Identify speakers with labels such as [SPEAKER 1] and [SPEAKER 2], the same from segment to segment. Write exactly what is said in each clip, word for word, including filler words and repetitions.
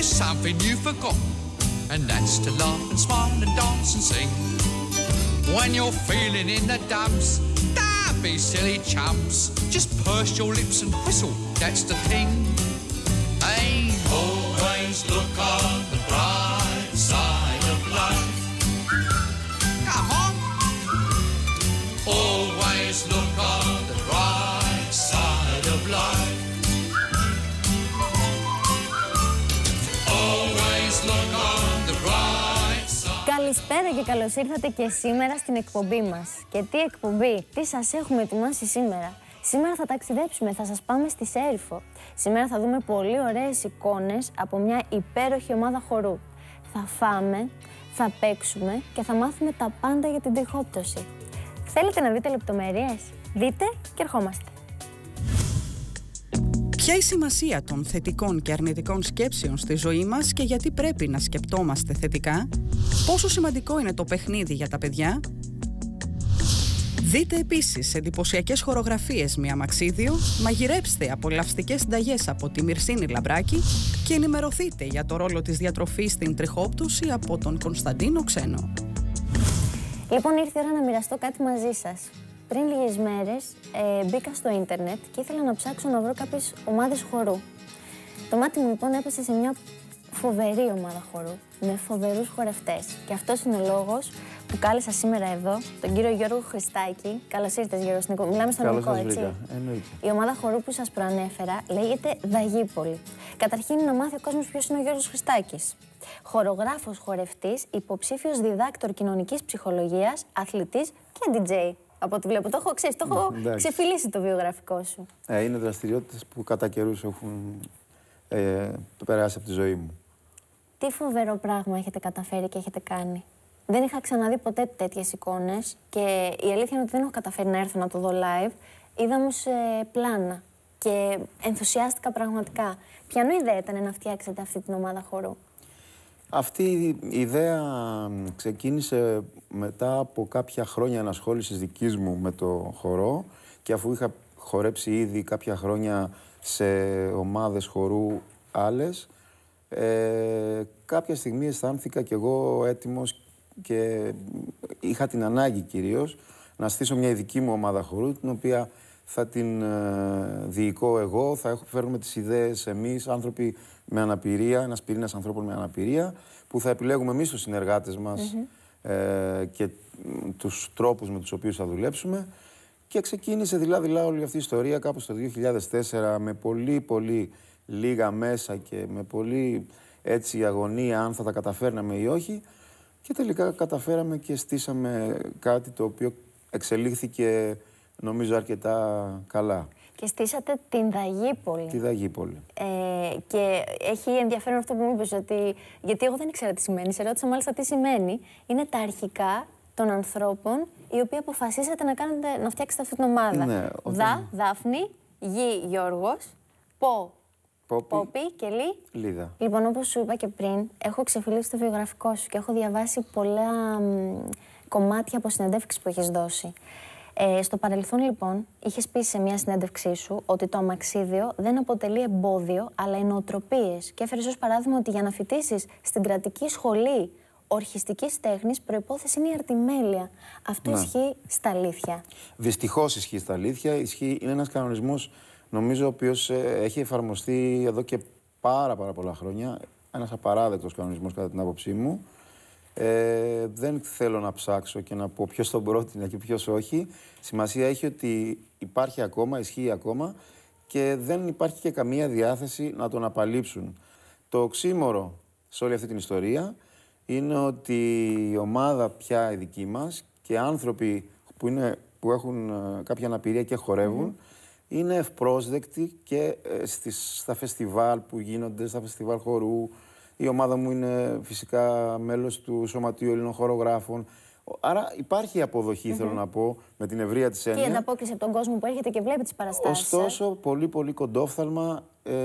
[SPEAKER 1] there's something you forgot, and that's to laugh and smile and dance and sing. When you're feeling in the dumps, don't be silly chumps. Just purse your lips and whistle, that's the thing. Hey, always look on the bright side of life. Come on. Always look on the bright side of life. Always look on the bright side.
[SPEAKER 2] Καλησπέρα και καλώς ήρθατε και σήμερα στην εκπομπή μας. Και τι εκπομπή, τι σας έχουμε ετοιμάσει σήμερα. Σήμερα θα ταξιδέψουμε, θα σας πάμε στη Σέριφο. Σήμερα θα δούμε πολύ ωραίες εικόνες από μια υπέροχη ομάδα χορού. Θα φάμε, θα παίξουμε και θα μάθουμε τα πάντα για την τριχόπτωση. Θέλετε να δείτε λεπτομέρειες? Δείτε και ερχόμαστε.
[SPEAKER 3] Ποια η σημασία των θετικών και αρνητικών σκέψεων στη ζωή μας και γιατί πρέπει να σκεπτόμαστε θετικά? Πόσο σημαντικό είναι το παιχνίδι για τα παιδιά? Δείτε επίσης εντυπωσιακές χορογραφίες με αμαξίδιο, μαγειρέψτε απολαυστικές συνταγές από τη Μυρσίνη Λαμπράκη και ενημερωθείτε για το ρόλο της διατροφής στην τριχόπτωση από τον Κωνσταντίνο Ξένο.
[SPEAKER 2] Λοιπόν, ήρθε η ώρα να μοιραστώ κάτι μαζί σας. Πριν λίγες μέρες ε, μπήκα στο ίντερνετ και ήθελα να ψάξω να βρω κάποιες ομάδες χορού. Το μάτι μου λοιπόν έπεσε σε μια φοβερή ομάδα χορού, με φοβερούς χορευτές. Και αυτός είναι ο λόγος που κάλεσα σήμερα εδώ τον κύριο Γιώργο Χριστάκη. Καλώς ήρθες, Γιώργο. Μιλάμε στον ελληνικό, έτσι.
[SPEAKER 4] Εννοείται.
[SPEAKER 2] Η ομάδα χορού που σας προανέφερα λέγεται Δαγίπολη. Καταρχήν, να μάθει ο κόσμος ποιος είναι ο Γιώργος Χριστάκης. Χορογράφος, χορευτής, υποψήφιος διδάκτορ κοινωνικής ψυχολογίας, αθλητής και ντι τζέι. Από ό,τι βλέπω, το έχω, ξέρεις, το έχω ξεφυλίσει το βιογραφικό σου.
[SPEAKER 4] Ε, είναι δραστηριότητες που κατά καιρούς έχουν ε, περάσει από τη ζωή μου.
[SPEAKER 2] Τι φοβερό πράγμα έχετε καταφέρει και έχετε κάνει. Δεν είχα ξαναδεί ποτέ τέτοιες εικόνες και η αλήθεια είναι ότι δεν έχω καταφέρει να έρθω να το δω live. Είδα όμως ε, πλάνα και ενθουσιάστηκα πραγματικά. Ποιανού ιδέα ήταν να φτιάξετε αυτή την ομάδα χορού?
[SPEAKER 4] Αυτή η ιδέα ξεκίνησε μετά από κάποια χρόνια ενασχόλησης δικής μου με το χορό και αφού είχα χορέψει ήδη κάποια χρόνια σε ομάδες χορού άλλες, ε, κάποια στιγμή αισθάνθηκα κι εγώ έτοιμος και είχα την ανάγκη κυρίως να στήσω μια ειδική μου ομάδα χορού, την οποία θα την ε, διοικώ εγώ, θα έχω, φέρνουμε τις ιδέες εμείς, άνθρωποι με αναπηρία, ένας πυρήνας ανθρώπων με αναπηρία, που θα επιλέγουμε εμείς τους συνεργάτες μας mm-hmm. ε, και τους τρόπους με τους οποίους θα δουλέψουμε. Και ξεκίνησε δειλά-δειλά όλη αυτή η ιστορία κάπου το δύο χιλιάδες τέσσερα με πολύ πολύ λίγα μέσα και με πολύ έτσι αγωνία αν θα τα καταφέρναμε ή όχι. Και τελικά καταφέραμε και στήσαμε κάτι το οποίο εξελίχθηκε νομίζω αρκετά καλά. Και
[SPEAKER 2] στήσατε την Δαγίπολη.
[SPEAKER 4] Τη Δαγίπολη.
[SPEAKER 2] Ε, και έχει ενδιαφέρον αυτό που μου είπες, ότι, γιατί εγώ δεν ήξερα τι σημαίνει, σε ρώτησα μάλιστα τι σημαίνει. Είναι τα αρχικά των ανθρώπων οι οποίοι αποφασίσατε να, κάνετε, να φτιάξετε αυτή την ομάδα.
[SPEAKER 4] Ναι, όταν...
[SPEAKER 2] Δα, Δάφνη, Γη, Γιώργος, Πο,
[SPEAKER 4] Πόπι,
[SPEAKER 2] Πόπι και Λί,
[SPEAKER 4] Λίδα.
[SPEAKER 2] Λοιπόν, όπως σου είπα και πριν, έχω ξεφυλίσει το βιογραφικό σου και έχω διαβάσει πολλά μ, κομμάτια από συνεντεύξεις που έχεις δώσει. Ε, στο παρελθόν, λοιπόν, είχες πει σε μια συνέντευξή σου ότι το αμαξίδιο δεν αποτελεί εμπόδιο, αλλά οι νοοτροπίες. Και έφερες ως παράδειγμα ότι για να φοιτήσεις στην κρατική σχολή ορχιστικής τέχνης, προϋπόθεση είναι η αρτιμέλεια. Αυτό να. Ισχύει στα αλήθεια?
[SPEAKER 4] Δυστυχώς ισχύει στα αλήθεια. Ισχύει, είναι ένας κανονισμός, νομίζω, ο οποίος ε, έχει εφαρμοστεί εδώ και πάρα, πάρα πολλά χρόνια. Ένας απαράδεκτος κανονισμός, κατά την άποψή μου. Ε, δεν θέλω να ψάξω και να πω ποιος τον πρότεινε και ποιος όχι. Σημασία έχει ότι υπάρχει ακόμα, ισχύει ακόμα και δεν υπάρχει και καμία διάθεση να τον απαλείψουν. Το οξύμορο σε όλη αυτή την ιστορία είναι ότι η ομάδα πια η δική μας και άνθρωποι που, είναι, που έχουν κάποια αναπηρία και χορεύουν mm-hmm. είναι ευπρόσδεκτοι και ε, στις, στα φεστιβάλ που γίνονται, στα φεστιβάλ χορού. Η ομάδα μου είναι φυσικά μέλος του Σωματείου Ελλήνων Χορογράφων. Άρα υπάρχει αποδοχή, mm-hmm. θέλω να πω, με την ευρεία της έννοια.
[SPEAKER 2] Και η ανταπόκριση από τον κόσμο που έρχεται και βλέπει τις παραστάσεις.
[SPEAKER 4] Ωστόσο, ε? πολύ πολύ κοντόφθαλμα ε,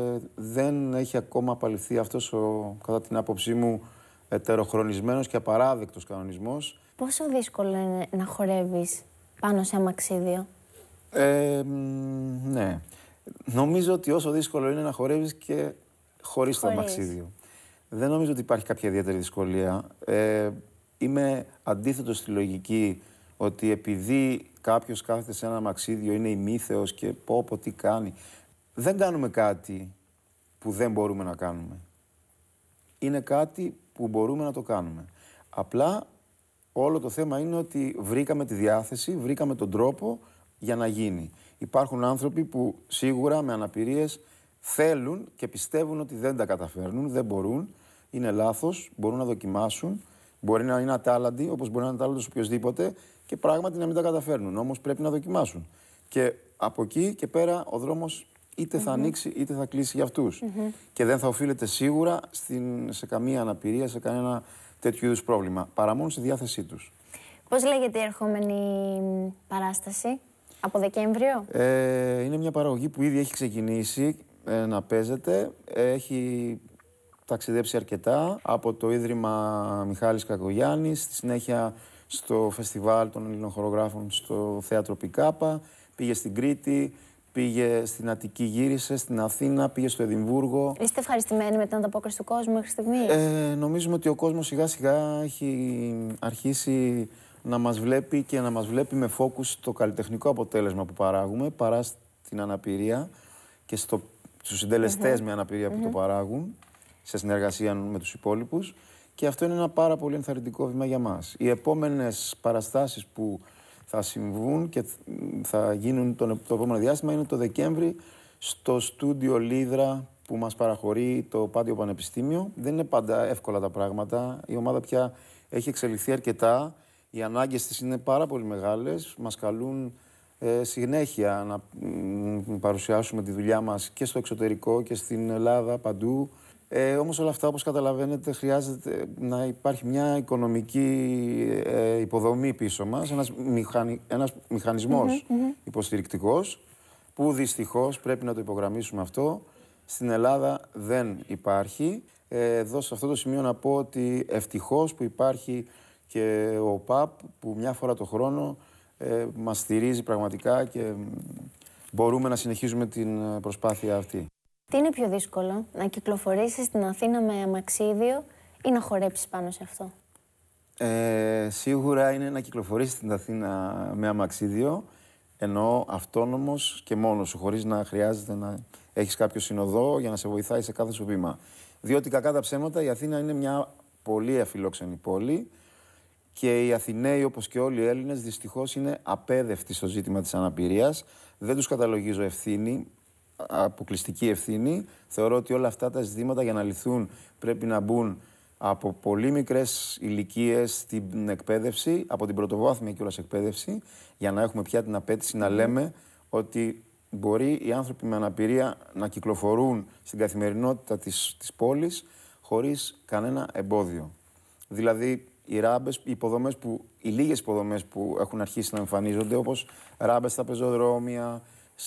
[SPEAKER 4] δεν έχει ακόμα απαλληφθεί αυτός ο, κατά την άποψή μου, ετεροχρονισμένος και απαράδεκτος κανονισμός.
[SPEAKER 2] Πόσο δύσκολο είναι να χορεύεις πάνω σε αμαξίδιο?
[SPEAKER 4] Ε, ναι. Νομίζω ότι όσο δύσκολο είναι να χορεύεις και χωρίς το αμαξίδιο. Δεν νομίζω ότι υπάρχει κάποια ιδιαίτερη δυσκολία. Ε, είμαι αντίθετος στη λογική ότι επειδή κάποιος κάθεται σε ένα αμαξίδιο, είναι ημίθεος και πω πω τι κάνει. Δεν κάνουμε κάτι που δεν μπορούμε να κάνουμε. Είναι κάτι που μπορούμε να το κάνουμε. Απλά όλο το θέμα είναι ότι βρήκαμε τη διάθεση, βρήκαμε τον τρόπο για να γίνει. Υπάρχουν άνθρωποι που σίγουρα με αναπηρίες θέλουν και πιστεύουν ότι δεν τα καταφέρνουν, δεν μπορούν, είναι λάθος, μπορούν να δοκιμάσουν, μπορεί να είναι ατάλλαντοι, όπως μπορεί να είναι ατάλλαντος οποιοδήποτε και πράγματι να μην τα καταφέρνουν. Όμως πρέπει να δοκιμάσουν. Και από εκεί και πέρα ο δρόμος είτε θα mm-hmm. ανοίξει είτε θα κλείσει για αυτούς. Mm-hmm. Και δεν θα οφείλεται σίγουρα στην, σε καμία αναπηρία, σε κανένα τέτοιου είδους πρόβλημα, παρά μόνο στη διάθεσή τους. Πώς
[SPEAKER 2] λέγεται η ερχόμενη παράσταση, από Δεκέμβριο?
[SPEAKER 4] Ε, είναι μια παραγωγή που ήδη έχει ξεκινήσει ε, να παίζεται. Έχει ταξιδέψει αρκετά από το Ίδρυμα Μιχάλης Κακογιάννης, στη συνέχεια στο Φεστιβάλ των Ελλήνων Χορογράφων στο Θέατρο Πικάπα, πήγε στην Κρήτη, πήγε στην Αττική, γύρισε, στην Αθήνα, πήγε στο Εδιμβούργο.
[SPEAKER 2] Είστε ευχαριστημένοι με την ανταπόκριση του κόσμου μέχρι στιγμής?
[SPEAKER 4] Ε, νομίζουμε ότι ο κόσμος σιγά σιγά έχει αρχίσει να μας βλέπει και να μας βλέπει με φόκους στο καλλιτεχνικό αποτέλεσμα που παράγουμε παρά στην αναπηρία και στο, στους συντελεστές mm-hmm. με αναπηρία που mm-hmm. το παράγουν σε συνεργασία με τους υπόλοιπους, και αυτό είναι ένα πάρα πολύ ενθαρρυντικό βήμα για μας. Οι επόμενες παραστάσεις που θα συμβούν και θα γίνουν το, το επόμενο διάστημα είναι το Δεκέμβρη στο στούντιο Λίδρα που μας παραχωρεί το Πάντιο Πανεπιστήμιο. Δεν είναι πάντα εύκολα τα πράγματα. Η ομάδα πια έχει εξελιχθεί αρκετά. Οι ανάγκες της είναι πάρα πολύ μεγάλες. Μας καλούν ε, συνέχεια να μ, παρουσιάσουμε τη δουλειά μας και στο εξωτερικό και στην Ελλάδα, παντού. Ε, όμως όλα αυτά, όπως καταλαβαίνετε, χρειάζεται να υπάρχει μια οικονομική ε, υποδομή πίσω μας, ένας, μηχανι, ένας μηχανισμός mm-hmm, mm-hmm. υποστηρικτικός, που δυστυχώς, πρέπει να το υπογραμμίσουμε αυτό, στην Ελλάδα δεν υπάρχει. Ε, εδώ σε αυτό το σημείο να πω ότι ευτυχώς που υπάρχει και ο ΠΑΠ, που μια φορά το χρόνο ε, μας στηρίζει πραγματικά και μπορούμε να συνεχίζουμε την προσπάθεια αυτή.
[SPEAKER 2] Τι είναι πιο δύσκολο, να κυκλοφορήσεις στην Αθήνα με αμαξίδιο ή να χορέψεις πάνω σε αυτό?
[SPEAKER 4] Ε, σίγουρα είναι να κυκλοφορήσεις στην Αθήνα με αμαξίδιο, ενώ αυτόνομος και μόνος σου, χωρίς να χρειάζεται να έχεις κάποιο συνοδό για να σε βοηθάει σε κάθε σου βήμα. Διότι κακά τα ψέματα, η Αθήνα είναι μια πολύ αφιλόξενη πόλη και οι Αθηναίοι, όπως και όλοι οι Έλληνες, δυστυχώς είναι απέδευτοι στο ζήτημα της αναπηρίας. Δεν τους καταλογίζω ευθύνη, αποκλειστική ευθύνη. Θεωρώ ότι όλα αυτά τα ζητήματα για να λυθούν πρέπει να μπουν από πολύ μικρές ηλικίες στην εκπαίδευση, από την πρωτοβάθμια κιόλας εκπαίδευση, για να έχουμε πια την απέτηση να λέμε ότι μπορεί οι άνθρωποι με αναπηρία να κυκλοφορούν στην καθημερινότητα της, της πόλης χωρίς κανένα εμπόδιο. Δηλαδή, οι ράμπες, οι υποδομές που, οι λίγες υποδομές που έχουν αρχίσει να εμφανίζονται, όπως ράμπες στα πεζοδρόμια,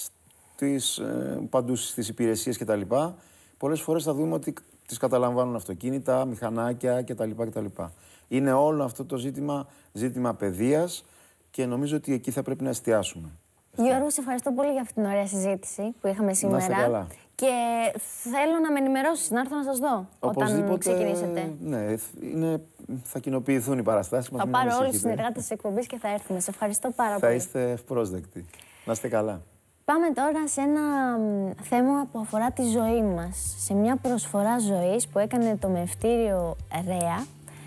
[SPEAKER 4] στις, ε, παντού στις υπηρεσίες κτλ. Πολλές φορές θα δούμε ότι τις καταλαμβάνουν αυτοκίνητα, μηχανάκια κτλ. κτλ. Είναι όλο αυτό το ζήτημα, ζήτημα παιδείας και νομίζω ότι εκεί θα πρέπει να εστιάσουμε.
[SPEAKER 2] Γιώργο, σε ευχαριστώ πολύ για αυτή την ωραία συζήτηση που είχαμε σήμερα.
[SPEAKER 4] Να είστε καλά.
[SPEAKER 2] Και θέλω να με ενημερώσεις, να έρθω να σας δω
[SPEAKER 4] Οπωσδήποτε,
[SPEAKER 2] όταν ξεκινήσετε.
[SPEAKER 4] Ναι, είναι, θα κοινοποιηθούν οι παραστάσεις μας.
[SPEAKER 2] Θα πάρω όλους τους συνεργάτες της εκπομπής και θα έρθουμε. Σε ευχαριστώ πάρα
[SPEAKER 4] θα
[SPEAKER 2] πολύ.
[SPEAKER 4] Θα είστε ευπρόσδεκτοι. Να είστε καλά.
[SPEAKER 2] Πάμε τώρα σε ένα θέμα που αφορά τη ζωή μας. Σε μια προσφορά ζωής που έκανε το Μευτήριο ΡΕΑ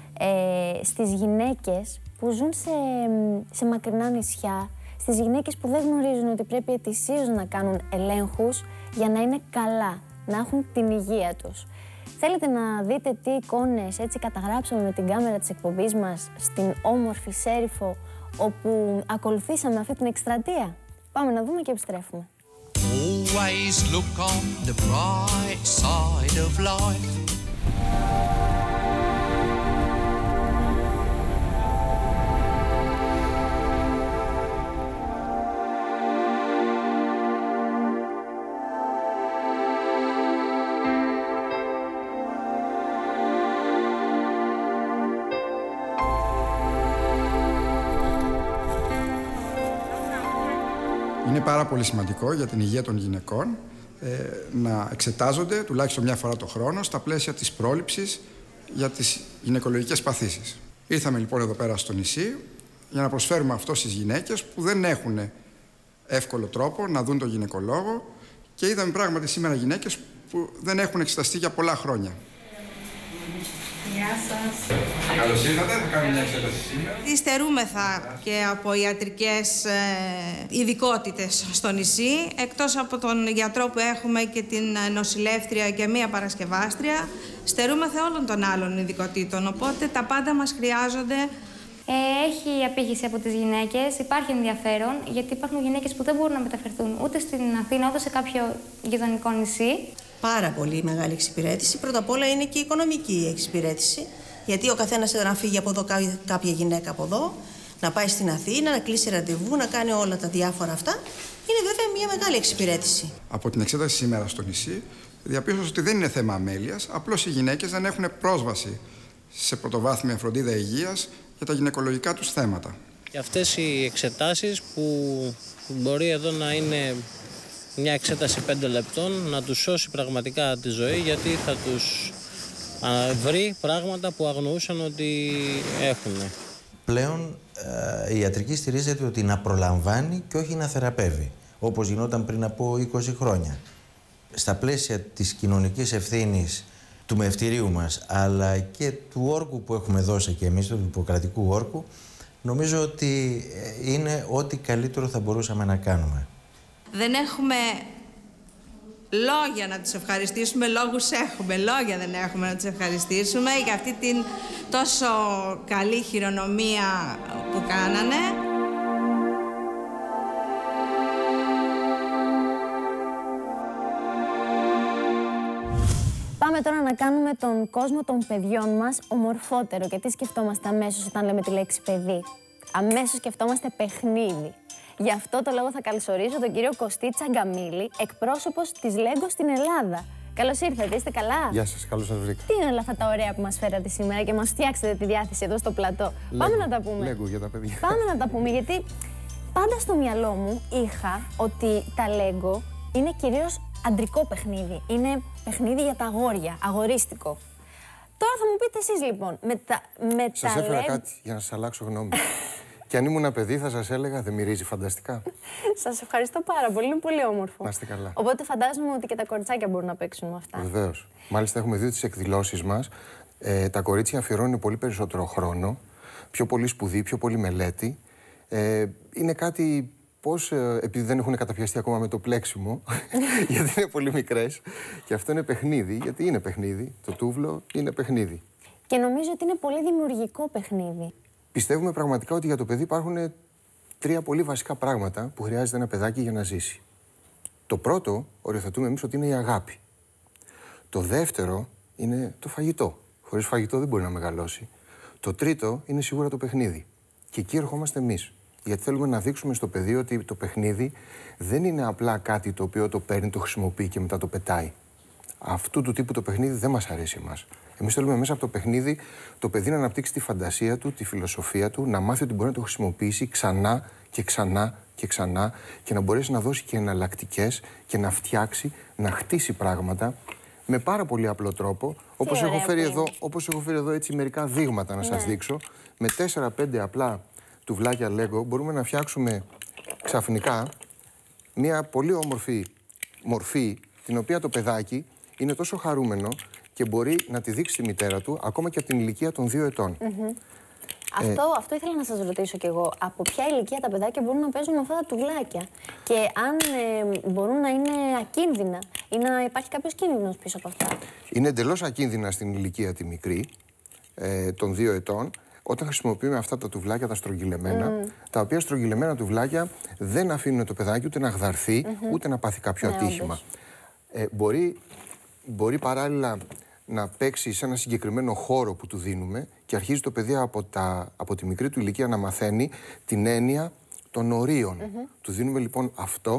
[SPEAKER 2] ε, στις γυναίκες που ζουν σε, σε μακρινά νησιά, στις γυναίκες που δεν γνωρίζουν ότι πρέπει ετησίως να κάνουν ελέγχους για να είναι καλά, να έχουν την υγεία τους. Θέλετε να δείτε τι εικόνες έτσι καταγράψαμε με την κάμερα της εκπομπής μας στην όμορφη Σέριφο, όπου ακολουθήσαμε αυτή την εκστρατεία? Πάμε να δούμε και επιστρέφουμε.
[SPEAKER 1] Always look on the bright side of life.
[SPEAKER 5] Είναι πάρα πολύ σημαντικό για την υγεία των γυναικών ε, να εξετάζονται τουλάχιστον μια φορά το χρόνο στα πλαίσια της πρόληψης για τις γυναικολογικές παθήσεις. Ήρθαμε λοιπόν εδώ πέρα στο νησί για να προσφέρουμε αυτό στις γυναίκες που δεν έχουν εύκολο τρόπο να δουν τον γυναικολόγο και είδαμε πράγματι σήμερα γυναίκες που δεν έχουν εξεταστεί για πολλά χρόνια.
[SPEAKER 6] Γεια σας.
[SPEAKER 5] Καλώς ήρθατε, θα κάνουμε μια εξέταση σήμερα.
[SPEAKER 6] Υστερούμεθα και από ιατρικές ε, ειδικότητες στο νησί. Εκτός από τον γιατρό που έχουμε και την νοσηλεύτρια και μία παρασκευάστρια, στερούμεθα όλων των άλλων ειδικοτήτων. Οπότε τα πάντα μας χρειάζονται.
[SPEAKER 7] Ε, έχει απήχηση από τις γυναίκες, υπάρχει ενδιαφέρον, γιατί υπάρχουν γυναίκες που δεν μπορούν να μεταφερθούν ούτε στην Αθήνα, ούτε σε κάποιο γειτονικό νησί.
[SPEAKER 8] Πάρα πολύ μεγάλη εξυπηρέτηση. Πρώτα απ' όλα είναι και η οικονομική εξυπηρέτηση. Γιατί ο καθένας να φύγει από εδώ, κάποια γυναίκα από εδώ, να πάει στην Αθήνα, να κλείσει ραντεβού, να κάνει όλα τα διάφορα αυτά. Είναι βέβαια μια μεγάλη εξυπηρέτηση.
[SPEAKER 5] Από την εξέταση σήμερα στο νησί, διαπίστωσα ότι δεν είναι θέμα αμέλειας, απλώς οι γυναίκες δεν έχουν πρόσβαση σε πρωτοβάθμια φροντίδα υγείας για τα γυναικολογικά τους θέματα.
[SPEAKER 9] Και αυτές οι εξετάσεις που μπορεί εδώ να είναι μια εξέταση πέντε λεπτών να τους σώσει πραγματικά τη ζωή, γιατί θα τους βρει πράγματα που αγνοούσαν ότι έχουν.
[SPEAKER 10] Πλέον ε, η ιατρική στηρίζεται ότι να προλαμβάνει και όχι να θεραπεύει, όπως γινόταν πριν από είκοσι χρόνια. Στα πλαίσια της κοινωνικής ευθύνης του μευτηρίου μας, αλλά και του όρκου που έχουμε δώσει και εμείς, του υποκρατικού όρκου, νομίζω ότι είναι ό,τι καλύτερο θα μπορούσαμε να κάνουμε.
[SPEAKER 6] Δεν έχουμε λόγια να τους ευχαριστήσουμε, λόγους έχουμε, λόγια δεν έχουμε να τους ευχαριστήσουμε για αυτή την τόσο καλή χειρονομία που κάνανε.
[SPEAKER 2] Πάμε τώρα να κάνουμε τον κόσμο των παιδιών μας ομορφότερο. Και τι σκεφτόμαστε αμέσως όταν λέμε τη λέξη παιδί? Αμέσως σκεφτόμαστε παιχνίδι. Γι' αυτό το λόγο θα καλωσορίσω τον κύριο Κωστή Τσαγκαμίλη, εκπρόσωπος της Lego στην Ελλάδα. Καλώς ήρθατε, είστε καλά?
[SPEAKER 11] Γεια σας, καλώς σας βρήκα.
[SPEAKER 2] Τι είναι όλα αυτά τα ωραία που μας φέρατε σήμερα και μας φτιάξετε τη διάθεση εδώ στο πλατό? Lego. Πάμε να τα πούμε.
[SPEAKER 11] Lego για τα παιδιά.
[SPEAKER 2] Πάμε να τα πούμε, γιατί πάντα στο μυαλό μου είχα ότι τα Lego είναι κυρίως αντρικό παιχνίδι. Είναι παιχνίδι για τα αγόρια, αγορίστικο. Τώρα θα μου πείτε εσείς λοιπόν, με τα, με
[SPEAKER 11] σας
[SPEAKER 2] τα
[SPEAKER 11] έφερα
[SPEAKER 2] Lego...
[SPEAKER 11] κάτι για να σας αλλάξω γνώμη. Και αν ήμουν παιδί θα σας έλεγα, δεν μυρίζει φανταστικά?
[SPEAKER 2] Σας ευχαριστώ πάρα πολύ, είναι πολύ όμορφο.
[SPEAKER 11] Να είστε καλά.
[SPEAKER 2] Οπότε φαντάζομαι ότι και τα κοριτσάκια μπορούν να παίξουν με αυτά.
[SPEAKER 11] Βεβαίως. Μάλιστα έχουμε δει τις εκδηλώσεις μας. Ε, τα κορίτσια αφιερώνουν πολύ περισσότερο χρόνο, πιο πολύ σπουδή, πιο πολύ μελέτη. Ε, είναι κάτι πώς, ε, επειδή δεν έχουν καταπιαστεί ακόμα με το πλέξιμο, γιατί είναι πολύ μικρές, και αυτό είναι παιχνίδι, γιατί είναι παιχνίδι. Το τούβλο είναι παιχνίδι.
[SPEAKER 2] Και νομίζω ότι είναι πολύ δημιουργικό παιχνίδι.
[SPEAKER 11] Πιστεύουμε πραγματικά ότι για το παιδί υπάρχουν τρία πολύ βασικά πράγματα που χρειάζεται ένα παιδάκι για να ζήσει. Το πρώτο, οριοθετούμε εμείς ότι είναι η αγάπη. Το δεύτερο είναι το φαγητό. Χωρίς φαγητό δεν μπορεί να μεγαλώσει. Το τρίτο είναι σίγουρα το παιχνίδι. Και εκεί ερχόμαστε εμείς. Γιατί θέλουμε να δείξουμε στο παιδί ότι το παιχνίδι δεν είναι απλά κάτι το οποίο το παίρνει, το χρησιμοποιεί και μετά το πετάει. Αυτού του τύπου το παιχνίδι δεν μας αρέσει εμάς. Εμείς θέλουμε μέσα από το παιχνίδι το παιδί να αναπτύξει τη φαντασία του, τη φιλοσοφία του, να μάθει ότι μπορεί να το χρησιμοποιήσει ξανά και ξανά και ξανά και να μπορέσει να δώσει και εναλλακτικές και να φτιάξει, να χτίσει πράγματα με πάρα πολύ απλό τρόπο. Όπως έχω, φέρει εδώ, όπως έχω φέρει εδώ έτσι μερικά δείγματα να σας δείξω. Με τέσσερα πέντε απλά τουβλάκια Lego μπορούμε να φτιάξουμε ξαφνικά μια πολύ όμορφη μορφή, την οποία το παιδάκι είναι τόσο χαρούμενο και μπορεί να τη δείξει στη μητέρα του ακόμα και από την ηλικία των δύο ετών.
[SPEAKER 2] Mm-hmm. Ε, αυτό, αυτό ήθελα να σας ρωτήσω κι εγώ. Από ποια ηλικία τα παιδάκια μπορούν να παίζουν με αυτά τα τουβλάκια? Και αν ε, μπορούν να είναι ακίνδυνα ή να υπάρχει κάποιος κίνδυνος πίσω από αυτά?
[SPEAKER 11] Είναι εντελώς ακίνδυνα στην ηλικία τη μικρή, ε, των δύο ετών, όταν χρησιμοποιούμε αυτά τα τουβλάκια τα στρογγυλεμένα, mm. τα οποία στρογγυλεμένα τουβλάκια δεν αφήνουν το παιδάκι ούτε να γδαρθεί, mm-hmm. ούτε να πάθει κάποιο ναι, ατύχημα. Ε, μπορεί, μπορεί παράλληλα να παίξει σε ένα συγκεκριμένο χώρο που του δίνουμε και αρχίζει το παιδί από, τα, από τη μικρή του ηλικία να μαθαίνει την έννοια των ορίων. Mm-hmm. Του δίνουμε λοιπόν αυτό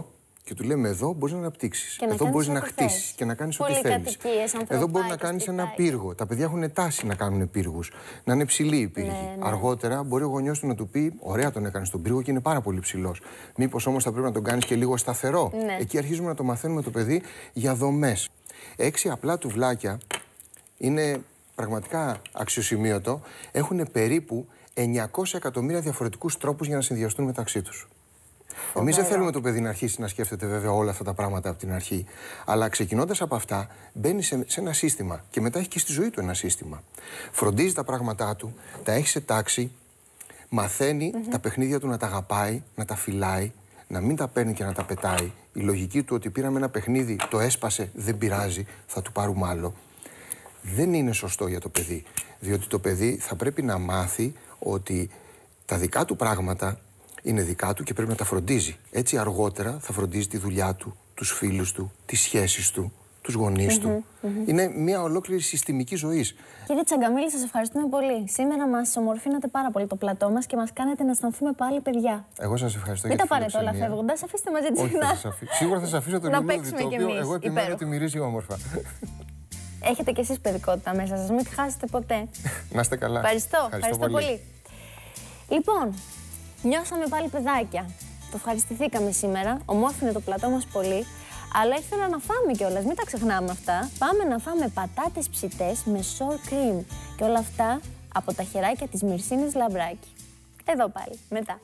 [SPEAKER 11] Και του λέμε εδώ μπορείς να αναπτύξεις. Εδώ μπορείς να χτίσεις και να κάνεις ό,τι θέλεις. Εδώ μπορείς να κάνεις ένα πύργο. Τα παιδιά έχουν τάση να κάνουν πύργους. Να είναι ψηλοί οι πύργοι. Ναι, ναι. Αργότερα μπορεί ο γονιός του να του πει: ωραία, τον έκανε στον πύργο και είναι πάρα πολύ ψηλός. Μήπως όμως θα πρέπει να τον κάνεις και λίγο σταθερό. Ναι. Εκεί αρχίζουμε να το μαθαίνουμε το παιδί για δομές. Έξι απλά τουβλάκια είναι πραγματικά αξιοσημείωτο. Έχουν περίπου εννιακόσια εκατομμύρια διαφορετικούς τρόπους για να συνδυαστούν μεταξύ τους. Εμείς δεν θέλουμε το παιδί να αρχίσει να σκέφτεται βέβαια όλα αυτά τα πράγματα από την αρχή. Αλλά ξεκινώντας από αυτά, μπαίνει σε, σε ένα σύστημα και μετά έχει και στη ζωή του ένα σύστημα. Φροντίζει τα πράγματά του, τα έχει σε τάξη, μαθαίνει mm-hmm. τα παιχνίδια του να τα αγαπάει, να τα φυλάει, να μην τα παίρνει και να τα πετάει. Η λογική του ότι πήραμε ένα παιχνίδι, το έσπασε, δεν πειράζει, θα του πάρουμε άλλο. Δεν είναι σωστό για το παιδί. Διότι το παιδί θα πρέπει να μάθει ότι τα δικά του πράγματα είναι δικά του και πρέπει να τα φροντίζει. Έτσι αργότερα θα φροντίζει τη δουλειά του, τους φίλους του, τις σχέσεις του, τους γονείς mm-hmm, του. Mm-hmm. Είναι μια ολόκληρη συστημική ζωή.
[SPEAKER 2] Κύριε Τσαγκαμίλη, σας ευχαριστούμε πολύ. Σήμερα μας ομορφύνατε πάρα πολύ το πλατό μας και μας κάνετε να αισθανθούμε πάλι παιδιά.
[SPEAKER 11] Εγώ σας ευχαριστώ.
[SPEAKER 2] Μην
[SPEAKER 11] για
[SPEAKER 2] τα πάρετε όλα φεύγοντας, αφήστε μαζί τη φινά.
[SPEAKER 11] Σίγουρα θα σας αφήσω το λουλούδι, το οποίο εγώ επιμένω ότι μυρίζει όμορφα.
[SPEAKER 2] Έχετε κι εσείς παιδικότητα μέσα σας, μην τη χάσετε ποτέ.
[SPEAKER 11] Να είστε καλά.
[SPEAKER 2] Ευχαριστώ, ευχαριστώ, ευχαριστώ πολύ. πολύ. Λοιπόν, νιώσαμε πάλι παιδάκια. Το ευχαριστηθήκαμε σήμερα. Ομόρφινε το πλατό μας πολύ. Αλλά ήθελα να φάμε κιόλας, μην τα ξεχνάμε αυτά. Πάμε να φάμε πατάτες ψητές με sour cream. Και όλα αυτά από τα χεράκια της Μυρσίνης Λαμπράκη. Εδώ πάλι, μετά.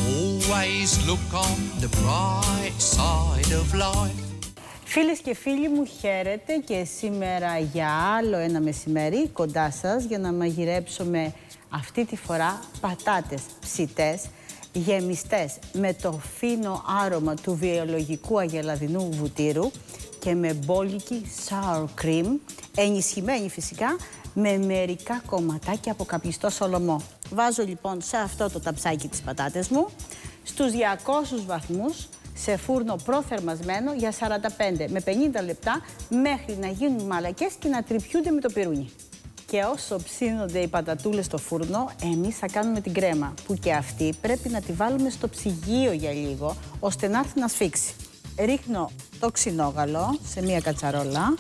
[SPEAKER 1] Always look on the bright side of life.
[SPEAKER 12] Φίλες και φίλοι μου, χαίρετε και σήμερα για άλλο ένα μεσημέρι κοντά σας για να μαγειρέψουμε αυτή τη φορά πατάτες ψητές, γεμιστές με το φίνο άρωμα του βιολογικού αγελαδινού βουτύρου και με μπόλικη sour cream, ενισχυμένη φυσικά με μερικά κομματάκια από καπιστό σολομό. Βάζω λοιπόν σε αυτό το ταψάκι τις πατάτες μου στους διακόσιους βαθμούς σε φούρνο προθερμασμένο για σαράντα πέντε με πενήντα λεπτά μέχρι να γίνουν μαλακές και να τρυπιούνται με το πυρούνι. Και όσο ψήνονται οι πατατούλες στο φούρνο, εμείς θα κάνουμε την κρέμα, που και αυτή πρέπει να τη βάλουμε στο ψυγείο για λίγο, ώστε να έρθει να σφίξει. Ρίχνω το ξινόγαλο σε μία κατσαρόλα,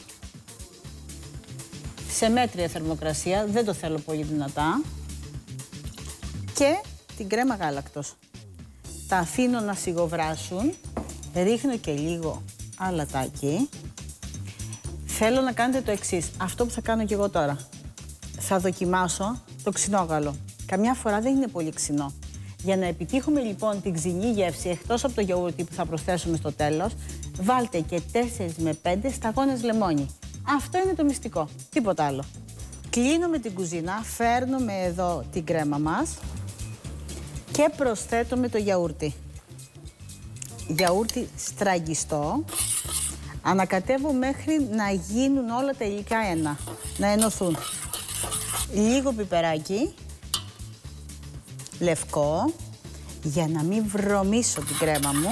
[SPEAKER 12] σε μέτρια θερμοκρασία, δεν το θέλω πολύ δυνατά, και την κρέμα γάλακτος. Τα αφήνω να σιγοβράσουν, ρίχνω και λίγο αλατάκι. Θέλω να κάνετε το εξής, αυτό που θα κάνω και εγώ τώρα. Θα δοκιμάσω το ξινόγαλο. Καμιά φορά δεν είναι πολύ ξινό. Για να επιτύχουμε λοιπόν την ξινή γεύση, εκτός από το γιαούρτι που θα προσθέσουμε στο τέλος, βάλτε και τέσσερα με πέντε σταγόνες λεμόνι. Αυτό είναι το μυστικό, τίποτα άλλο. Κλείνουμε την κουζίνα, φέρνουμε εδώ την κρέμα μας και προσθέτουμε το γιαούρτι. Γιαούρτι στραγγιστό. Ανακατεύω μέχρι να γίνουν όλα τα υλικά ένα, να ενωθούν. Λίγο πιπεράκι, λευκό, για να μην βρωμίσω την κρέμα μου.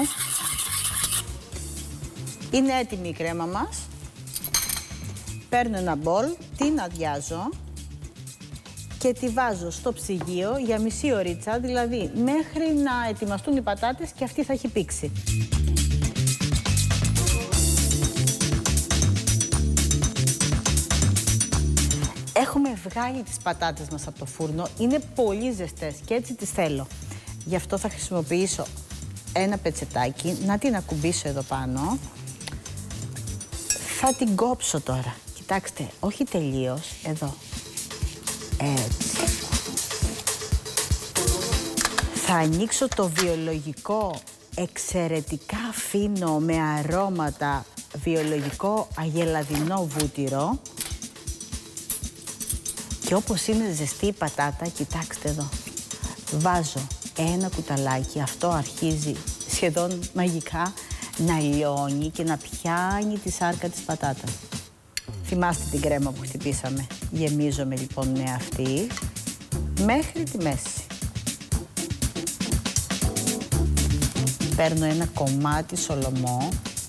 [SPEAKER 12] Είναι έτοιμη η κρέμα μας. Παίρνω ένα μπολ, την αδειάζω και τη βάζω στο ψυγείο για μισή ωρίτσα, δηλαδή μέχρι να ετοιμαστούν οι πατάτες και αυτή θα έχει πήξει. Έχουμε βγάλει τις πατάτες μας από το φούρνο, είναι πολύ ζεστές και έτσι τις θέλω. Γι' αυτό θα χρησιμοποιήσω ένα πετσετάκι, να την ακουμπήσω εδώ πάνω. Θα την κόψω τώρα. Κοιτάξτε, όχι τελείως, εδώ. Έτσι. Θα ανοίξω το βιολογικό, εξαιρετικά φίνο με αρώματα, βιολογικό αγελαδινό βούτυρο. Και όπως είναι ζεστή η πατάτα, κοιτάξτε εδώ, βάζω ένα κουταλάκι, αυτό αρχίζει σχεδόν μαγικά να λιώνει και να πιάνει τη σάρκα της πατάτας. Θυμάστε την κρέμα που χτυπήσαμε. Γεμίζομαι λοιπόν με αυτή μέχρι τη μέση. Παίρνω ένα κομμάτι σολομό,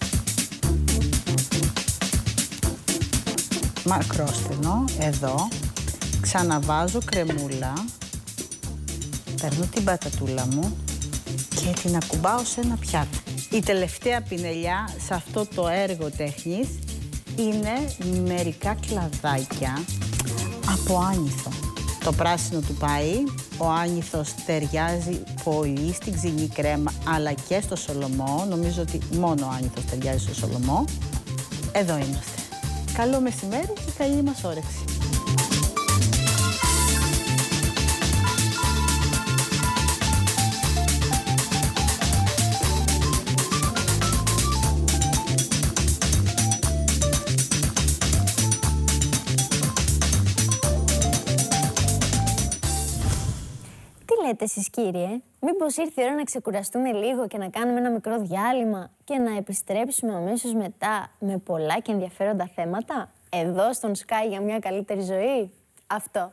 [SPEAKER 12] μακρόστενο, εδώ. Ξαναβάζω κρεμούλα, παίρνω την πατατούλα μου και την ακουμπάω σε ένα πιάτο. Η τελευταία πινελιά σε αυτό το έργο τέχνης είναι μερικά κλαδάκια από άνηθο. Το πράσινο του πάει, ο άνηθος ταιριάζει πολύ στην ξινή κρέμα αλλά και στο σολομό. Νομίζω ότι μόνο ο άνηθος ταιριάζει στο σολομό. Εδώ είμαστε. Καλό μεσημέρι και καλή μας όρεξη.
[SPEAKER 2] λέτε εσείς, κύριε, μήπως ήρθε η ώρα να ξεκουραστούμε λίγο και να κάνουμε ένα μικρό διάλειμμα και να επιστρέψουμε αμέσως μετά με πολλά και ενδιαφέροντα θέματα εδώ στον Sky για μια καλύτερη ζωή? Αυτό.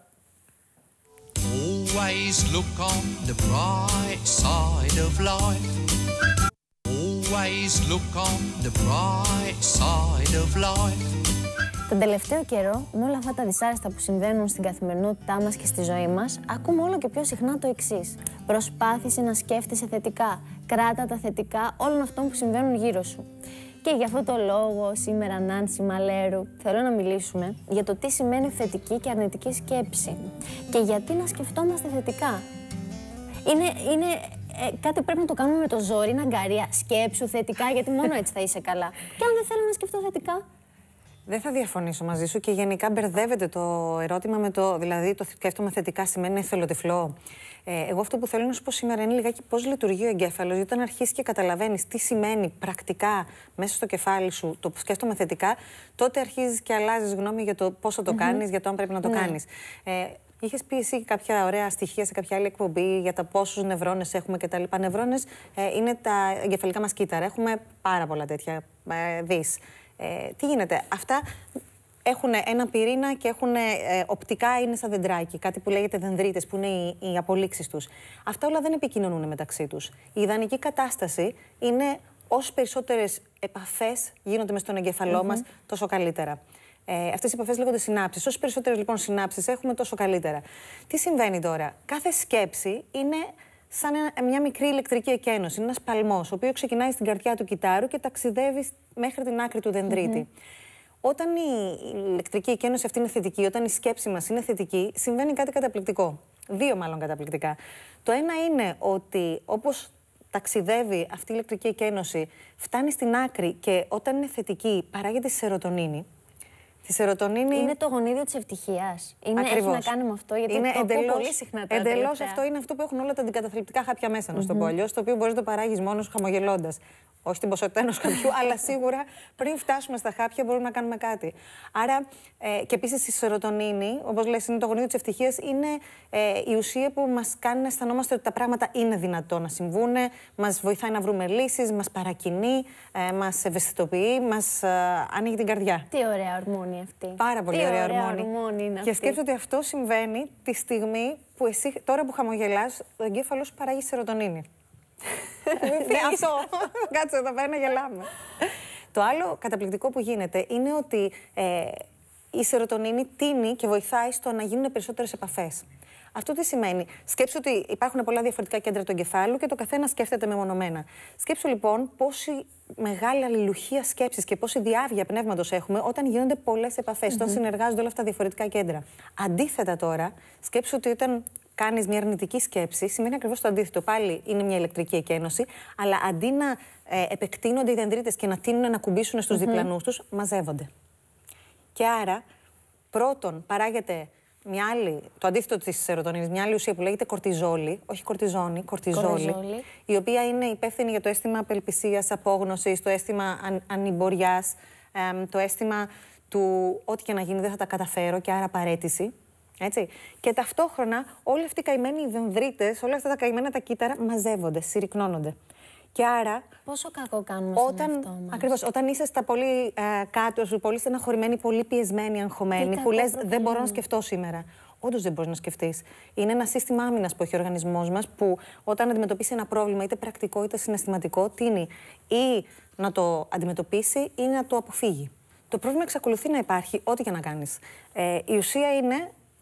[SPEAKER 1] Always look on the bright side of life. Always look on the bright side of life.
[SPEAKER 2] Τον τελευταίο καιρό, με όλα αυτά τα δυσάρεστα που συμβαίνουν στην καθημερινότητά μας και στη ζωή μας, ακούμε όλο και πιο συχνά το εξής. Προσπάθησε να σκέφτεσαι θετικά. Κράτα τα θετικά όλων αυτών που συμβαίνουν γύρω σου. Και για αυτό το λόγο, σήμερα, Νάνση Μαλέρου, θέλω να μιλήσουμε για το τι σημαίνει θετική και αρνητική σκέψη. Και γιατί να σκεφτόμαστε θετικά. Είναι, είναι ε, κάτι πρέπει να το κάνουμε με το ζόρι, είναι αγκαρία. Σκέψου θετικά, γιατί μόνο έτσι θα είσαι καλά. Και αν δεν θέλω να σκεφτώ θετικά.
[SPEAKER 13] Δεν θα διαφωνήσω μαζί σου και γενικά μπερδεύεται το ερώτημα με το. Δηλαδή, το σκέφτομαι θετικά σημαίνει εθελοτυφλό. Ε, εγώ αυτό που θέλω να σου πω σήμερα είναι λιγάκι πώς λειτουργεί ο εγκέφαλος. Γιατί όταν αρχίσεις και καταλαβαίνεις τι σημαίνει πρακτικά μέσα στο κεφάλι σου το σκέφτομαι θετικά, τότε αρχίζεις και αλλάζεις γνώμη για το πώς θα το mm-hmm. κάνεις, για το αν πρέπει να το ναι. κάνεις. Ε, Είχες πει εσύ κάποια ωραία στοιχεία σε κάποια άλλη εκπομπή για τα πόσους νευρώνες έχουμε κτλ. Νευρώνες ε, είναι τα εγκεφαλικά μας κύτταρα. Έχουμε πάρα πολλά τέτοια ε, δις. Ε, τι γίνεται, αυτά έχουν ένα πυρήνα και έχουν, ε, οπτικά είναι σαν δεντράκι, κάτι που λέγεται δενδρίτες, που είναι οι, οι απολύξεις τους. Αυτά όλα δεν επικοινωνούν μεταξύ τους. Η ιδανική κατάσταση είναι όσο περισσότερες επαφές γίνονται μες στον εγκέφαλό mm-hmm. μας, τόσο καλύτερα. Ε, αυτές οι επαφές λέγονται συνάψεις. Όσο περισσότερες λοιπόν συνάψεις έχουμε, τόσο καλύτερα. Τι συμβαίνει τώρα? Κάθε σκέψη είναι σαν μια μικρή ηλεκτρική εκένωση, είναι ένας παλμός, ο οποίος ξεκινάει στην καρδιά του κυτάρου και ταξιδεύει μέχρι την άκρη του δενδρίτη. Mm-hmm. Όταν η ηλεκτρική εκένωση αυτή είναι θετική, όταν η σκέψη μας είναι θετική, συμβαίνει κάτι καταπληκτικό. Δύο μάλλον καταπληκτικά. Το ένα είναι ότι όπως ταξιδεύει αυτή η ηλεκτρική εκένωση, φτάνει στην άκρη και όταν είναι θετική παράγεται σερωτονίνη. Τη σερωτονίνη...
[SPEAKER 2] Είναι το γονίδιο της ευτυχίας. Είναι, έχει να κάνει με αυτό, γιατί
[SPEAKER 13] είναι
[SPEAKER 2] το
[SPEAKER 13] εντελώς,
[SPEAKER 2] πω πολύ συχνά τα
[SPEAKER 13] εντελώς αυτό είναι αυτό που έχουν όλα τα αντικαταθλιπτικά χάπια μέσα, να στο πω αλλιώς, το οποίο μπορείς να το παράγεις μόνος σου χαμογελώντας. Όχι την ποσότητα ενός χαπιού, αλλά σίγουρα πριν φτάσουμε στα χάπια μπορούμε να κάνουμε κάτι. Άρα, ε, και επίσης η σερωτονίνη, όπως λες, είναι το γονίδιο της ευτυχίας, είναι ε, η ουσία που μας κάνει να αισθανόμαστε ότι τα πράγματα είναι δυνατό να συμβούν, μας βοηθάει να βρούμε λύσεις, μας παρακινεί, ε, μας ευαισθητοποιεί, μας ε, ανοίγει την καρδιά.
[SPEAKER 2] Τι ωραία ορμόνη αυτή.
[SPEAKER 13] Πάρα πολύ
[SPEAKER 2] Τι
[SPEAKER 13] ωραία,
[SPEAKER 2] ωραία
[SPEAKER 13] ορμόνη.
[SPEAKER 2] ορμόνη είναι αυτή.
[SPEAKER 13] Και σκέψου ότι αυτό συμβαίνει τη στιγμή που εσύ, τώρα που χαμογελάς, ο εγκέφαλος σου παράγει σερωτονίνη. Ναι, αυτό. Κάτσε εδώ πέρα να γελάμε. Το άλλο καταπληκτικό που γίνεται είναι ότι ε, η σερωτονίνη τίνει και βοηθάει στο να γίνουν περισσότερες επαφές. Αυτό τι σημαίνει? Σκέψου ότι υπάρχουν πολλά διαφορετικά κέντρα του εγκεφάλου και το καθένα σκέφτεται μεμονωμένα. Σκέψου λοιπόν πόση μεγάλη αλληλουχία σκέψης και πόση διάβγεια πνεύματος έχουμε όταν γίνονται πολλές επαφές, mm-hmm. όταν συνεργάζονται όλα αυτά τα διαφορετικά κέντρα. Αντίθετα τώρα, σκέψου ότι όταν κάνεις μια αρνητική σκέψη, σημαίνει ακριβώς το αντίθετο. Πάλι είναι μια ηλεκτρική εκένωση, αλλά αντί να ε, επεκτείνονται οι δενδρίτες και να τείνουν να κουμπίσουν στους mm-hmm. διπλανούς τους, μαζεύονται. Και άρα, πρώτον, παράγεται μια άλλη, το αντίθετο της σερωτονίνης, μια άλλη ουσία που λέγεται κορτιζόλη, όχι κορτιζόνη, κορτιζόλη, κορτιζόλη, η οποία είναι υπεύθυνη για το αίσθημα απελπισίας, απόγνωσης, το αίσθημα αν, ανημποριάς, ε, το αίσθημα του ό,τι και να γίνει δεν θα τα καταφέρω και άρα παραίτηση. Έτσι. Και ταυτόχρονα όλοι αυτοί οι καημένοι δενδρίτες, όλα αυτά τα καημένα τα κύτταρα μαζεύονται, συρρυκνώνονται. Και άρα.
[SPEAKER 2] Πόσο κακό κάνουμε
[SPEAKER 13] όταν,
[SPEAKER 2] στον εαυτό μας.
[SPEAKER 13] Ακριβώς, όταν είσαι στα πολύ ε, κάτω σου, πολύ στεναχωρημένοι, πολύ πιεσμένοι, αγχωμένοι, που λες δεν μπορώ να σκεφτώ σήμερα. Όντως δεν μπορείς να σκεφτείς. Είναι ένα σύστημα άμυνας που έχει ο οργανισμός μας, που όταν αντιμετωπίσει ένα πρόβλημα, είτε πρακτικό είτε συναισθηματικό, τείνει ή να το αντιμετωπίσει ή να το αποφύγει. Το πρόβλημα εξακολουθεί να υπάρχει, ό,τι και να κάνεις. Ε, η ουσία είναι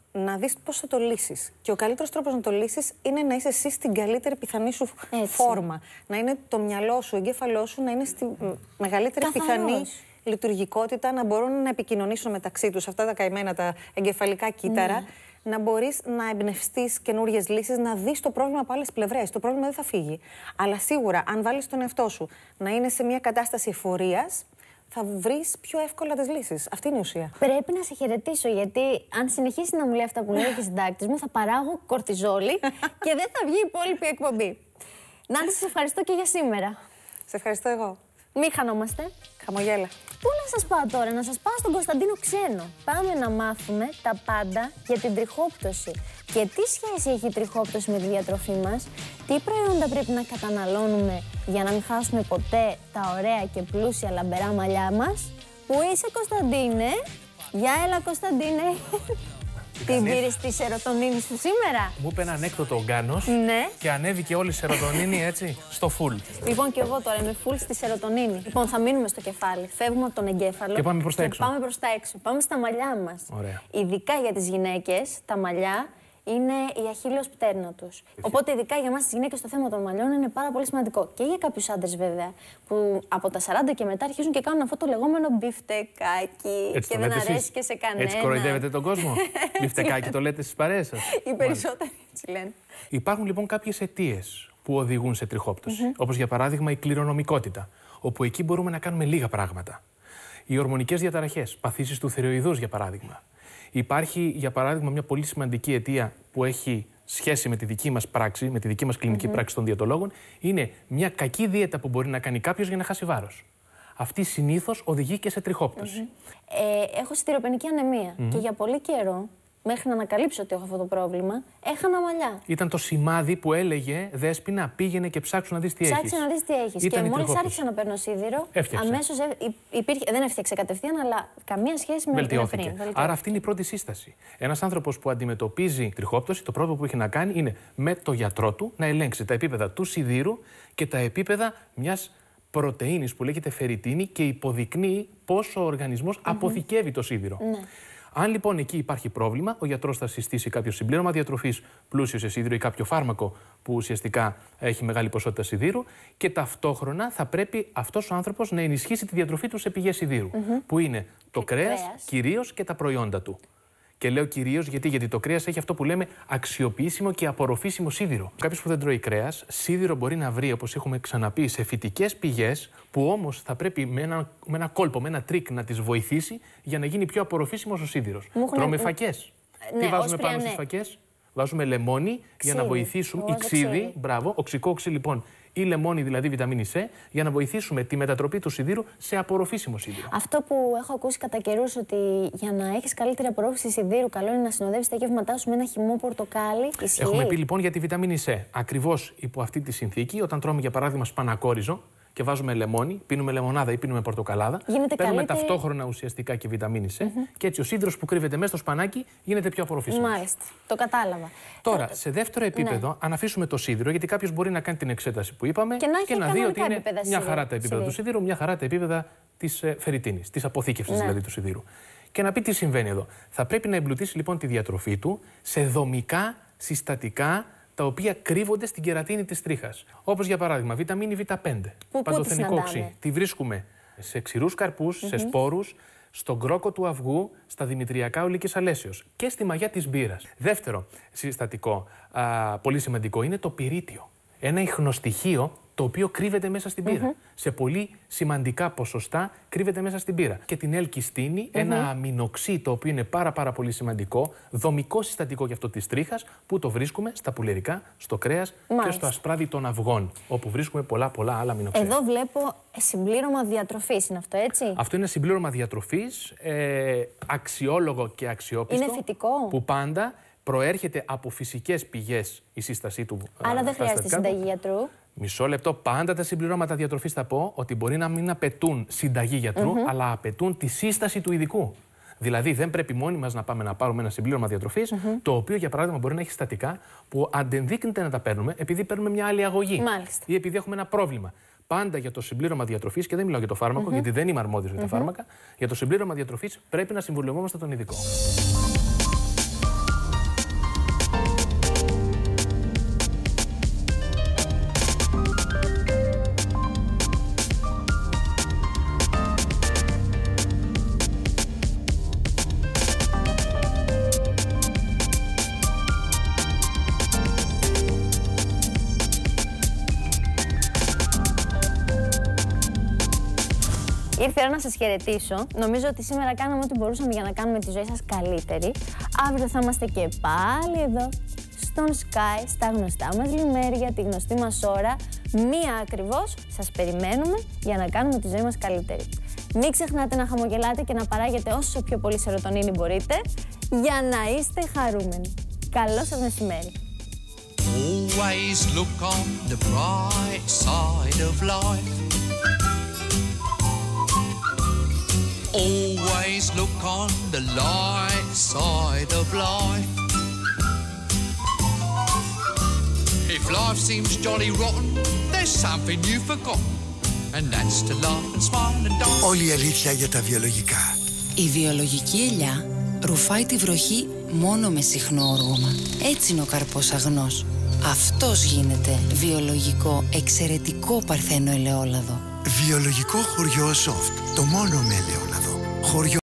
[SPEAKER 13] να δεις πώς θα το λύσεις. Και ο καλύτερος τρόπος να το λύσεις είναι να είσαι εσύ στην καλύτερη πιθανή σου
[SPEAKER 2] Έτσι.
[SPEAKER 13] φόρμα. Να είναι το μυαλό σου, ο εγκέφαλό σου να είναι στη μεγαλύτερη
[SPEAKER 2] Καθαρός.
[SPEAKER 13] πιθανή λειτουργικότητα, να μπορούν να επικοινωνήσουν μεταξύ τους αυτά τα καημένα, τα εγκεφαλικά κύτταρα.
[SPEAKER 2] Ναι.
[SPEAKER 13] Να μπορείς να εμπνευστείς καινούριες λύσεις, να δεις το πρόβλημα από άλλες πλευρές. Το πρόβλημα δεν θα φύγει. Αλλά σίγουρα, αν βάλεις τον εαυτό σου να είναι σε μια κατάσταση εφορίας, θα βρεις πιο εύκολα τις λύσεις. Αυτή είναι η ουσία.
[SPEAKER 2] Πρέπει να σε χαιρετήσω, γιατί αν συνεχίσει να μου λέει αυτά που λέει και συντάκτης μου, θα παράγω κορτιζόλη και δεν θα βγει η υπόλοιπη εκπομπή. Νάντι, σε ευχαριστώ και για σήμερα.
[SPEAKER 13] Σε ευχαριστώ εγώ.
[SPEAKER 2] Μην χανόμαστε.
[SPEAKER 13] Χαμογέλα.
[SPEAKER 2] Πού να σας πάω τώρα, να σας πάω στον Κωνσταντίνο Ξένο. Πάμε να μάθουμε τα πάντα για την τριχόπτωση. Και τι σχέση έχει η τριχόπτωση με τη διατροφή μας, τι προϊόντα πρέπει να καταναλώνουμε για να μην χάσουμε ποτέ τα ωραία και πλούσια λαμπερά μαλλιά μας. Πού είσαι, Κωνσταντίνε? Γεια, έλα, Κωνσταντίνε. Την πήρες τη σερωτονίνη σου σήμερα?
[SPEAKER 14] Μου είπε ένα ανέκδοτο ο Γκάνος
[SPEAKER 2] Ναι.
[SPEAKER 14] και ανέβηκε όλη η σερωτονίνη έτσι στο full.
[SPEAKER 2] Λοιπόν, και εγώ τώρα είμαι full στη σερωτονίνη. Λοιπόν, θα μείνουμε στο κεφάλι. Φεύγουμε από τον εγκέφαλο.
[SPEAKER 14] Και πάμε προς τα έξω.
[SPEAKER 2] Πάμε προς τα έξω. Πάμε στα μαλλιά μας.
[SPEAKER 14] Ωραία.
[SPEAKER 2] Ειδικά για τις γυναίκες, τα μαλλιά είναι η αχίλλειος πτέρνα τους. Οπότε, ειδικά για εμάς τις γυναίκες, το θέμα των μαλλιών είναι πάρα πολύ σημαντικό. Και για κάποιους άντρες, βέβαια, που από τα σαράντα και μετά αρχίζουν και κάνουν αυτό το λεγόμενο μπιφτεκάκι.
[SPEAKER 14] Έτσι
[SPEAKER 2] και
[SPEAKER 14] το
[SPEAKER 2] δεν
[SPEAKER 14] λέτε
[SPEAKER 2] αρέσει
[SPEAKER 14] εσείς?
[SPEAKER 2] και σε κανένα.
[SPEAKER 14] Έτσι κοροϊδεύετε τον κόσμο? Μπιφτεκάκι το λέτε στις παρέες σας?
[SPEAKER 2] Οι περισσότεροι έτσι λένε.
[SPEAKER 14] Υπάρχουν λοιπόν κάποιες αιτίες που οδηγούν σε τριχόπτωση. Mm-hmm. Όπως για παράδειγμα η κληρονομικότητα, όπου εκεί μπορούμε να κάνουμε λίγα πράγματα. Οι ορμονικές διαταραχές, παθήσεις του θηροειδούς για παράδειγμα. Υπάρχει για παράδειγμα μια πολύ σημαντική αιτία που έχει σχέση με τη δική μας πράξη, με τη δική μας κλινική mm-hmm. πράξη των διαιτολόγων, είναι μια κακή δίαιτα που μπορεί να κάνει κάποιος για να χάσει βάρος. Αυτή συνήθως οδηγεί και σε τριχόπτωση.
[SPEAKER 2] Mm-hmm. Ε, έχω σιτηροπενική ανεμία mm-hmm. και για πολύ καιρό, μέχρι να ανακαλύψω ότι έχω αυτό το πρόβλημα, έχανα μαλλιά.
[SPEAKER 14] Ήταν το σημάδι που έλεγε Δέσποινα, πήγαινε και ψάξου να δεις τι έχεις.
[SPEAKER 2] Ψάξε να δεις τι έχεις. Και μόλις άρχισα να παίρνω σίδηρο, αμέσως υπήρχε. Δεν έφτιαξε κατευθείαν, αλλά καμία σχέση με την πριν.
[SPEAKER 14] Άρα αυτή είναι η πρώτη σύσταση. Ένας άνθρωπος που αντιμετωπίζει τριχόπτωση, το πρώτο που έχει να κάνει είναι με το γιατρό του να ελέγξει τα επίπεδα του σιδήρου και τα επίπεδα μιας πρωτεΐνης που λέγεται φερριτίνη και υποδεικνύει πόσο ο οργανισμός mm-hmm. αποθηκεύει το σίδηρο.
[SPEAKER 2] Ναι.
[SPEAKER 14] Αν λοιπόν εκεί υπάρχει πρόβλημα, ο γιατρός θα συστήσει κάποιο συμπλήρωμα διατροφής πλούσιο σε σίδηρο ή κάποιο φάρμακο που ουσιαστικά έχει μεγάλη ποσότητα σιδήρου και ταυτόχρονα θα πρέπει αυτός ο άνθρωπος να ενισχύσει τη διατροφή του σε πηγές σιδήρου, mm-hmm. που είναι το κρέας, κρέας, κυρίως και τα προϊόντα του. Και λέω κυρίως γιατί, γιατί το κρέας έχει αυτό που λέμε αξιοποιήσιμο και απορροφήσιμο σίδηρο. Κάποιος που δεν τρώει κρέας, σίδηρο μπορεί να βρει, όπως έχουμε ξαναπεί, σε φυτικές πηγές, που όμως θα πρέπει με ένα, με ένα κόλπο, με ένα τρίκ να τις βοηθήσει για να γίνει πιο απορροφήσιμος ο σίδηρος. Τρώμε ναι. φακές. Ναι, Τι βάζουμε πάνω ναι. στις φακές? Βάζουμε λεμόνι ξύδι. Για να βοηθήσουμε. Ή ξύδι, μπράβο, οξικό οξύ λοιπόν. Ή λεμόνι, δηλαδή βιταμίνη C, για να βοηθήσουμε τη μετατροπή του σιδήρου σε απορροφήσιμο σίδηρο.
[SPEAKER 2] Αυτό που έχω ακούσει κατά καιρούς, ότι για να έχεις καλύτερη απορρόφηση σιδήρου, καλό είναι να συνοδεύεις τα γεύματά σου με ένα χυμό πορτοκάλι. Ισχύει?
[SPEAKER 14] Έχουμε πει λοιπόν για τη βιταμίνη C. Ακριβώς υπό αυτή τη συνθήκη, όταν τρώμε για παράδειγμα σπανακόριζο και βάζουμε λεμόνι, πίνουμε λεμονάδα ή πίνουμε πορτοκαλάδα,
[SPEAKER 2] γίνεται
[SPEAKER 14] παίρνουμε
[SPEAKER 2] καλύτερη...
[SPEAKER 14] ταυτόχρονα ουσιαστικά και βιταμίνη C mm-hmm. και έτσι ο σίδηρος που κρύβεται μέσα στο σπανάκι γίνεται πιο απορροφήσιμος.
[SPEAKER 2] Μάλιστα. Το κατάλαβα.
[SPEAKER 14] Τώρα, θα... σε δεύτερο επίπεδο, ναι. αν αφήσουμε το σίδηρο, γιατί κάποιος μπορεί να κάνει την εξέταση που είπαμε
[SPEAKER 2] και να,
[SPEAKER 14] και να δει ότι είναι μια χαρά τα επίπεδα
[SPEAKER 2] σιδήρου.
[SPEAKER 14] του σιδήρου, μια χαρά τα επίπεδα της ε, φερριτίνης, της αποθήκευσης ναι. δηλαδή του σιδήρου. Και να πει τι συμβαίνει εδώ. Θα πρέπει να εμπλουτίσει λοιπόν τη διατροφή του σε δομικά συστατικά τα οποία κρύβονται στην κερατίνη της τρίχας. Όπως για παράδειγμα, βιταμίνη βι πέντε, παντοθενικό οξύ. Τη βρίσκουμε σε ξηρούς καρπούς, mm-hmm. σε σπόρους, στον κρόκο του αυγού, στα δημητριακά ολικής αλέσεως και στη μαγιά της μπύρας. Δεύτερο συστατικό, α, πολύ σημαντικό, είναι το πυρίτιο. Ένα ιχνοστοιχείο το οποίο κρύβεται μέσα στην πύρα. Mm-hmm. Σε πολύ σημαντικά ποσοστά κρύβεται μέσα στην πύρα. Και την ελκυστίνη, mm-hmm. ένα αμινοξύ το οποίο είναι πάρα πάρα πολύ σημαντικό, δομικό συστατικό για αυτό της τρίχας, που το βρίσκουμε στα πουλερικά, στο κρέας Μάλιστα. και στο ασπράδι των αυγών, όπου βρίσκουμε πολλά πολλά άλλα αμινοξέα.
[SPEAKER 2] Εδώ βλέπω συμπλήρωμα διατροφής, είναι αυτό έτσι?
[SPEAKER 14] Αυτό είναι συμπλήρωμα διατροφής, ε, αξιόλογο και αξιόπιστο.
[SPEAKER 2] Είναι φυτικό.
[SPEAKER 14] Που πάντα προέρχεται από φυσικές πηγές η σύστασή του.
[SPEAKER 2] Άρα δεν χρειάζεται συνταγή γιατρού.
[SPEAKER 14] Μισό λεπτό. Πάντα τα συμπληρώματα διατροφής θα πω ότι μπορεί να μην απαιτούν συνταγή γιατρού, mm-hmm. αλλά απαιτούν τη σύσταση του ειδικού. Δηλαδή, δεν πρέπει μόνοι μας να πάμε να πάρουμε ένα συμπλήρωμα διατροφής, mm-hmm. το οποίο για παράδειγμα μπορεί να έχει συστατικά που αντενδείκνυται να τα παίρνουμε επειδή παίρνουμε μια άλλη αγωγή.
[SPEAKER 2] Μάλιστα.
[SPEAKER 14] Ή επειδή έχουμε ένα πρόβλημα. Πάντα για το συμπλήρωμα διατροφής, και δεν μιλάω για το φάρμακο, mm-hmm. γιατί δεν είμαι αρμόδιος για τα mm-hmm. φάρμακα, για το συμπλήρωμα διατροφής πρέπει να συμβουλευόμαστε τον ειδικό.
[SPEAKER 2] Ήρθε η ώρα να σας χαιρετήσω. Νομίζω ότι σήμερα κάναμε ό,τι μπορούσαμε για να κάνουμε τη ζωή σας καλύτερη. Αύριο θα είμαστε και πάλι εδώ, στον Sky, στα γνωστά μας λιμέρια, τη γνωστή μας ώρα. Μία ακριβώς σας περιμένουμε για να κάνουμε τη ζωή μας καλύτερη. Μην ξεχνάτε να χαμογελάτε και να παράγετε όσο πιο πολύ σερωτονίνη μπορείτε για να είστε χαρούμενοι. Καλό σας μεσημέρι.
[SPEAKER 1] Always look on the bright side of life. Always look on the light side of life. If life seems jolly rotten, there's something you forgot. And that's to laugh and smile and dance.
[SPEAKER 15] Όλη η αλήθεια για τα βιολογικά.
[SPEAKER 16] Η βιολογική ελιά ρουφάει τη βροχή μόνο με συχνό όργωμα. Έτσι είναι ο καρπός αγνός. Αυτός γίνεται βιολογικό, εξαιρετικό παρθένο ελαιόλαδο.
[SPEAKER 15] Βιολογικό χωριό Soft. Το μόνο με ελαιόλαδο. Χωριό